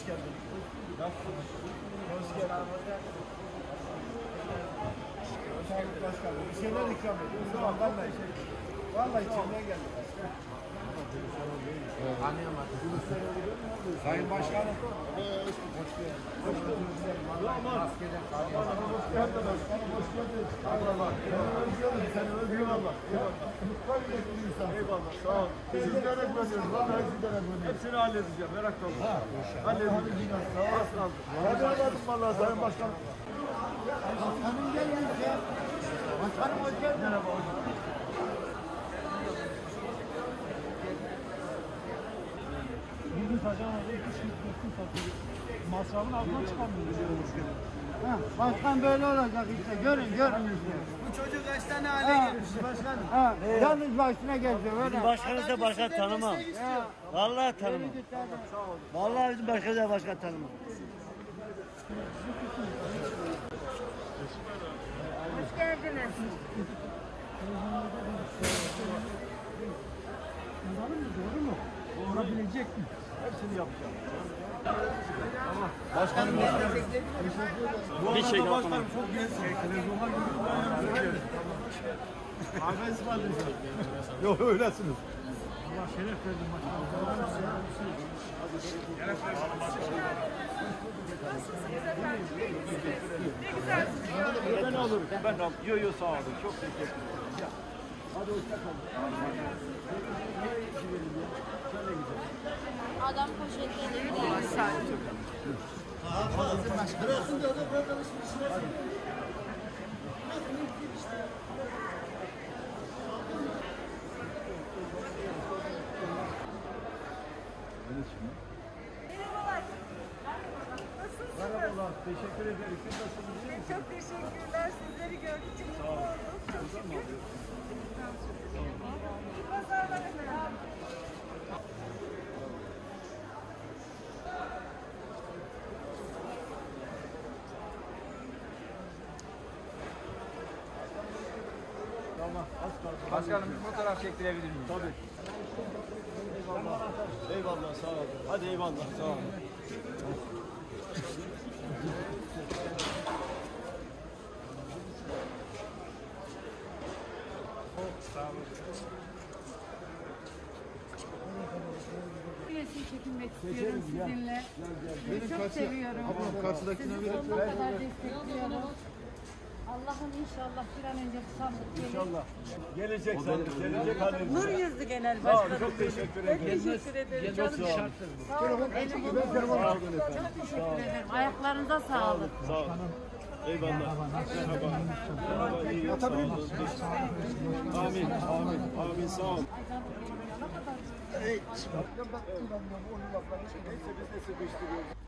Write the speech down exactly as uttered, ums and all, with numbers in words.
geldin. Nasılsın? Hoş geldin. Sağlık başkanım. Bir şeyler ikram ediyoruz. Vallahi şey. Vallahi içimden geldi. Sayın Başkanım. Hoş geldin. Hoş geldiniz. Maskeden kalkıyorsunuz. Hoş geldin. Hoş geldin. Allah. Seni özledim. Seni özledim Allah. Mutlu bir insan. Eyvallah. Sağ ol. Sizlere güveniyoruz. Vallahi sizlere güveniyoruz. Hepsini halledeceğim. Merak olma. Halledeceğim. Sağ ol. Hadi anladım vallahi Sayın Başkanım. Başkanım gelmiş ya. Başkanım hoş geldin. Merhaba hocam. Bugün Tacana'da iki çift kırkın satıyor. Masrafın altından çıkarmıyor. Ha, başkan böyle olacak işte. Görün görün işte. Bu çocuk kaç tane hale gelmiş başkanım? Ha, yalnız başına gelecek öyle. Başkanı da başkan tanımam. Ya, Vallahi tanımam. yürü git hadi. Vallahi bizim başkanı da başkan tanımam. Hoş geldiniz. Anladın mı? Doğru mu? Olabilecek mi? Hepsini yapacağım. Başkanım Bu bir şey başkanım çok genç. Televizyonlar görüyorum. Kahve ısmarlayacağım. Yok öylesiniz. Allah şeref verdin başkanım. Nasılsınız efendim? İyi misiniz? Ne güzel sizi gördüm. Ben alırım. Ben alırım. Yo yo sağ olun. Çok teşekkür ederim. Hadi hoşça kalın. Adam poşetleri gidiyor. Merhabalar. Nasılsınız? Merhabalar. Teşekkür ederim. Siz nasılsınız? Çok teşekkürler. Sizleri gördük. Çok mutlu olduk. Çok şükür. İyi pazarlar efendim. Tamam. Az kaldı. Başkanım bir fotoğraf çektirebilir miyim? Tabii. Eyvallah. Eyvallah. Sağ olun. Hadi eyvallah. Sağ olun. Bir resim çekinmek istiyorum sizinle. Sizi çok seviyorum. Karşıdakine Sizi sonuna kadar destekliyorum. Allah'ım inşallah bir an önce sandık gelir. İnşallah. Gelecek sandık. Gelecek halledeceğiz. Nur yüzlü genel Sağ olun. başkanım. Çok teşekkür Ben ederim. teşekkür ederim. Canım Sağ olun. Sağ olun. Elim olun. Çok teşekkür ederim. Ayaklarınıza sağlık. Sağ olun. Eyvallah. Merhaba. Merhaba. İyi. Sağ olun. Amin. Amin. Amin. Sağ olun. Evet. Neyse biz de sıkıştırıyoruz.